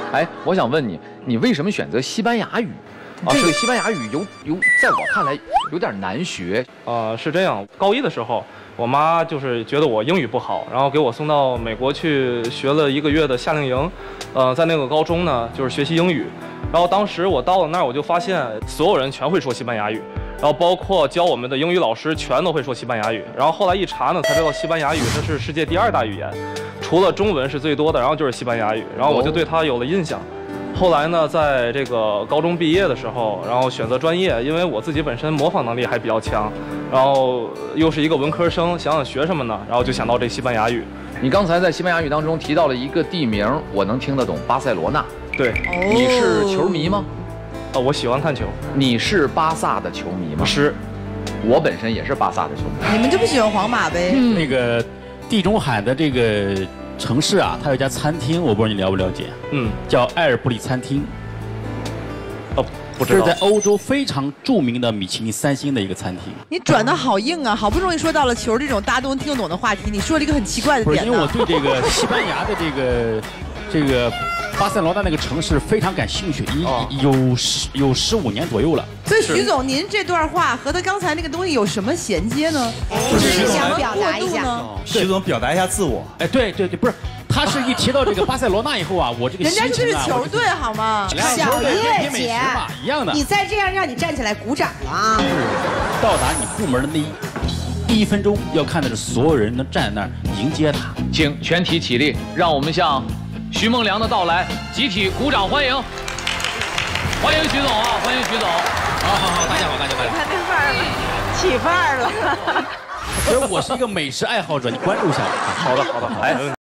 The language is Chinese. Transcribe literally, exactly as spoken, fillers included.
哎，我想问你，你为什么选择西班牙语？啊，这个西班牙语有有，在我看来有点难学。 呃，是这样，高一的时候，我妈就是觉得我英语不好，然后给我送到美国去学了一个月的夏令营。呃，在那个高中呢，就是学习英语。然后当时我到了那儿，我就发现所有人全会说西班牙语。然后包括教我们的英语老师全都会说西班牙语，然后后来一查呢，才知道西班牙语这是世界第二大语言，除了中文是最多的，然后就是西班牙语，然后我就对它有了印象。后来呢，在这个高中毕业的时候，然后选择专业，因为我自己本身模仿能力还比较强，然后又是一个文科生，想想学什么呢？然后就想到这西班牙语。 你刚才在西班牙语当中提到了一个地名，我能听得懂，巴塞罗那。 对， 哦你是球迷吗？ 呃，我喜欢看球。 你是巴萨的球迷吗？ 是， 我本身也是巴萨的球迷。 你们就不喜欢皇马呗？ 嗯、那个地中海的这个城市啊，它有一家餐厅，我不知道你了不了解？嗯，叫埃尔布里餐厅。 哦，不知道。 这是在欧洲非常著名的米其林三星的一个餐厅。 你转的好硬啊！好不容易说到了球这种大家都能听得懂的话题，你说了一个很奇怪的点。 不是，因为我对这个西班牙的这个这个。巴塞罗那那个城市非常感兴趣，已有十有十五年左右了。 所以徐总，您这段话和他刚才那个东西有什么衔接呢？ 就是想表达一下， 徐总表达一下自我。 哎，对对对，不是，他是一提到这个巴塞罗那以后啊，我这个人家这是球队好吗？ 小叶姐， 一样的。 你再这样，让你站起来鼓掌了啊！ 到达你部门的那一第一分钟，要看的是所有人能站在那儿迎接他。 请全体起立，让我们向徐梦良的到来集体鼓掌欢迎，欢迎徐总啊，欢迎徐总。 好好好，大家好，大家好。 你看这范儿了，起范儿了。 所以我是一个美食爱好者，你关注一下我。 好的，好的，好的。